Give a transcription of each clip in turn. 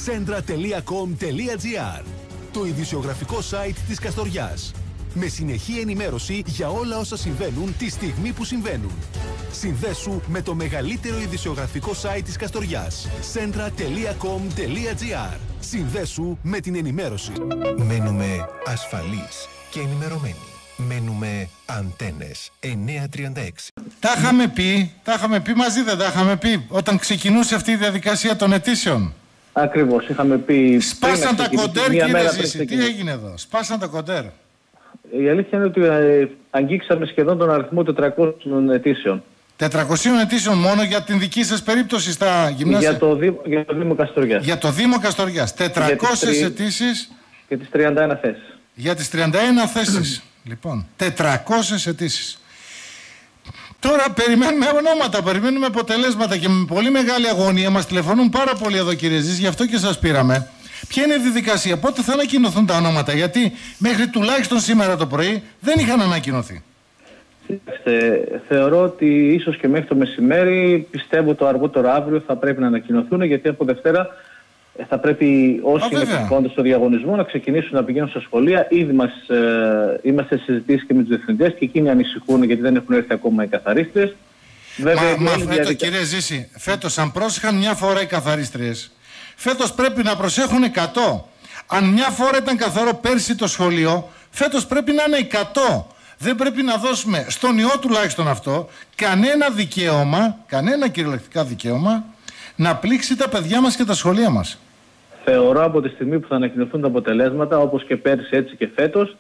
Centra.com.gr, το ειδησιογραφικό site της Καστοριάς. Με συνεχή ενημέρωση για όλα όσα συμβαίνουν τη στιγμή που συμβαίνουν. Συνδέσου με το μεγαλύτερο ειδησιογραφικό site της Καστοριάς. Centra.com.gr. Συνδέσου με την ενημέρωση. Μένουμε ασφαλείς και ενημερωμένοι. Μένουμε Αντένες 936. Τα είχαμε πει μαζί, δεν τα είχαμε πει όταν ξεκινούσε αυτή η διαδικασία των αιτήσεων? Ακριβώς, είχαμε πει. Σπάσαν τα κοντέρ, κύριε Ζήση. Τι έγινε εδώ? Σπάσαν τα κοντέρ. Η αλήθεια είναι ότι αγγίξαμε σχεδόν τον αριθμό 400 αιτήσεων. 400 αιτήσεων μόνο για την δική σας περίπτωση στα γυμνάσια? Για το Δήμο Καστοριάς. Για το Δήμο Καστοριάς. 400 αιτήσεις. Και τις 31 θέσεις. Για τις 31 θέσεις. Λοιπόν, 400 αιτήσεις. Τώρα περιμένουμε ονόματα, περιμένουμε αποτελέσματα και με πολύ μεγάλη αγωνία μας τηλεφωνούν πάρα πολύ εδώ, κύριε Ζήση, γι' αυτό και σας πήραμε. Ποια είναι η διαδικασία, πότε θα ανακοινωθούν τα ονόματα? Γιατί μέχρι τουλάχιστον σήμερα το πρωί δεν είχαν ανακοινωθεί. Θεωρώ ότι ίσως και μέχρι το μεσημέρι, πιστεύω το αργότερο αύριο θα πρέπει να ανακοινωθούν, γιατί από Δευτέρα θα πρέπει όσοι είναι συμφωνώντας στο διαγωνισμό να ξεκινήσουν να πηγαίνουν στα σχολεία. Ήδη είμαστε σε συζητήσεις και με τους διευθυντές και εκείνοι ανησυχούν γιατί δεν έχουν έρθει ακόμα οι καθαρίστρες. Κύριε Ζήση, φέτος αν πρόσεχαν μια φορά οι καθαρίστριες, φέτος πρέπει να προσέχουν 100. Αν μια φορά ήταν καθαρό πέρσι το σχολείο, φέτος πρέπει να είναι 100. Δεν πρέπει να δώσουμε στον ιό τουλάχιστον αυτό κανένα δικαίωμα, κανένα κυριολεκτικά δικαίωμα να πλήξει τα παιδιά μας και τα σχολεία μας. Θεωρώ από τη στιγμή που θα ανακοινωθούν τα αποτελέσματα, όπως και πέρσι έτσι και φέτος,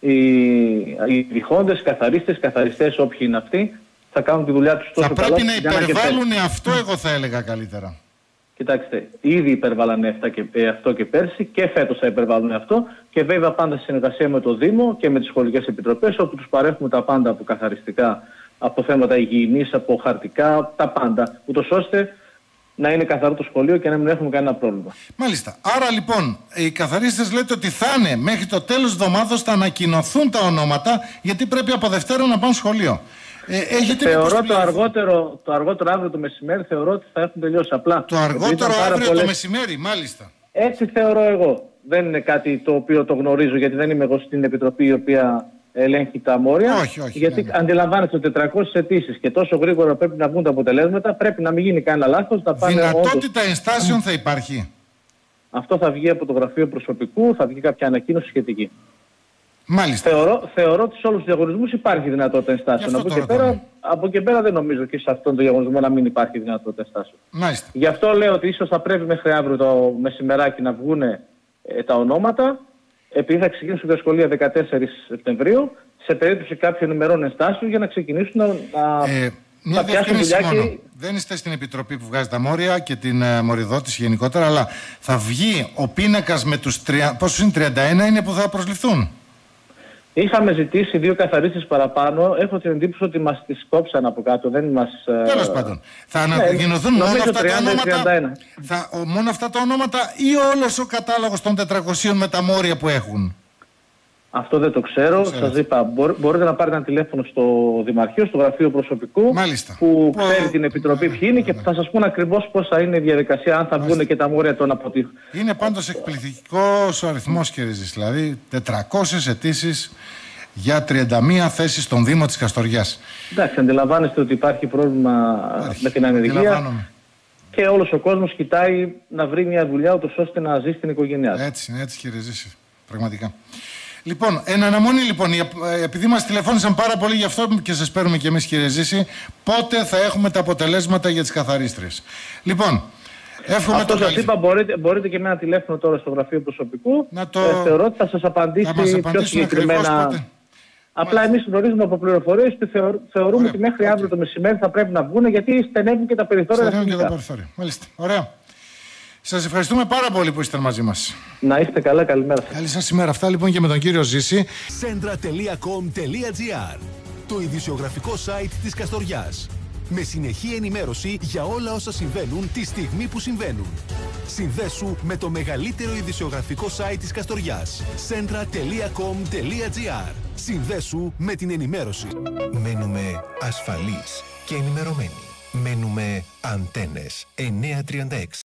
οι διχόντες, καθαριστές όποιοι είναι αυτοί, θα κάνουν τη δουλειά τους τόσο καλά. Θα πρέπει να υπερβάλλουν αυτό, εγώ θα έλεγα καλύτερα. Κοιτάξτε, ήδη υπερβάλλανε αυτό και πέρσι και φέτος θα υπερβάλλουν αυτό, και βέβαια πάντα σε συνεργασία με το Δήμο και με τις σχολικές επιτροπές, όπου τους παρέχουμε τα πάντα από καθαριστικά, από θέματα υγιεινής, από χαρτικά, τα πάντα, ούτως ώστε να είναι καθαρό το σχολείο και να μην έχουμε κανένα πρόβλημα. Μάλιστα. Άρα λοιπόν, οι καθαρίστες λέτε ότι θα είναι μέχρι το τέλος της εβδομάδας, θα ανακοινωθούν τα ονόματα, γιατί πρέπει από Δευτέρα να πάνε σχολείο. Θεωρώ το αργότερο αύριο το μεσημέρι, θεωρώ ότι θα έχουν τελειώσει. Απλά το αργότερο αύριο το μεσημέρι, μάλιστα. Έτσι θεωρώ εγώ. Δεν είναι κάτι το οποίο το γνωρίζω, γιατί δεν είμαι εγώ στην επιτροπή η οποία ελέγχει τα μόρια. Όχι, γιατί αντιλαμβάνεστε ότι 400 αιτήσεις και τόσο γρήγορα πρέπει να βγουν τα αποτελέσματα, πρέπει να μην γίνει κανένα λάθος. Δυνατότητα ενστάσεων θα υπάρχει? Αυτό θα βγει από το γραφείο προσωπικού, θα βγει κάποια ανακοίνωση σχετική. Μάλιστα. Θεωρώ ότι σε όλους τους διαγωνισμούς υπάρχει δυνατότητα ενστάσεων. Από εκεί πέρα δεν νομίζω και σε αυτόν τον διαγωνισμό να μην υπάρχει δυνατότητα ενστάσεων. Μάλιστα. Γι' αυτό λέω ότι ίσως θα πρέπει μέχρι αύριο το μεσημεράκι να βγουν τα ονόματα, επειδή θα ξεκινήσουν τα σχολεία 14 Σεπτεμβρίου, σε περίπτωση κάποιων ημερών ενστάσεων, για να ξεκινήσουν μια διευκρίνηση μόνο. Δεν είστε στην επιτροπή που βγάζει τα μόρια και την μοριδότηση γενικότερα, αλλά θα βγει ο πίνακας με τους πόσους είναι, 31 είναι που θα προσληφθούν? Είχαμε ζητήσει 2 καθαρίστες παραπάνω. Έχω την εντύπωση ότι μας τις κόψαν από κάτω. Δεν μας. Τέλος πάντων. Θα ανακοινωθούν μόνο αυτά τα ονόματα. Μόνο αυτά τα ονόματα ή όλος ο κατάλογος των 400 με τα μόρια που έχουν? Αυτό δεν το ξέρω. Σας είπα, μπορείτε να πάρετε ένα τηλέφωνο στο Δημαρχείο, στο γραφείο προσωπικού. Μάλιστα. Που ξέρει την επιτροπή ποιοι είναι και θα σας πούν ακριβώς πώς θα είναι η διαδικασία, αν θα βγουν και τα μόρια των αποτύχων. Είναι πάντως εκπληκτικός ο αριθμός, κύριε Ζήση. Δηλαδή 400 αιτήσεις για 31 θέσεις στον Δήμο της Καστοριάς. Εντάξει, αντιλαμβάνεστε ότι υπάρχει πρόβλημα με την ανεργία. Και όλος ο κόσμος κοιτάει να βρει μια δουλειά, ούτως ώστε να ζει στην οικογένειά του. Έτσι, κύριε Ζήση. Πραγματικά. Λοιπόν, εν αναμονή λοιπόν, επειδή μας τηλεφώνησαν πάρα πολύ γι' αυτό και σας παίρνουμε και εμείς, κύριε Ζήση, πότε θα έχουμε τα αποτελέσματα για τις καθαρίστρες? Λοιπόν, εύχομαι αυτό σας είπα, μπορείτε και με ένα τηλέφωνο τώρα στο γραφείο προσωπικού. Θεωρώ ότι θα σας απαντήσει πιο συγκεκριμένα. Απλά εμείς γνωρίζουμε από πληροφορίες ότι θεωρούμε ότι μέχρι αύριο το μεσημέρι θα πρέπει να βγουν, γιατί στενεύουν και τα περιθώρια. Μάλιστα. Ωραία. Σας ευχαριστούμε πάρα πολύ που είστε μαζί μας. Να είστε καλά, καλημέρα. Καλή σας ημέρα. Αυτά λοιπόν και με τον κύριο Ζήση. Centra.com.gr, το ειδησιογραφικό site της Καστοριάς. Με συνεχή ενημέρωση για όλα όσα συμβαίνουν τη στιγμή που συμβαίνουν. Συνδέσου με το μεγαλύτερο ειδησιογραφικό site της Καστοριάς. Centra.com.gr. Συνδέσου με την ενημέρωση. Μένουμε ασφαλείς και ενημερωμένοι. Μένουμε Αντένες 936.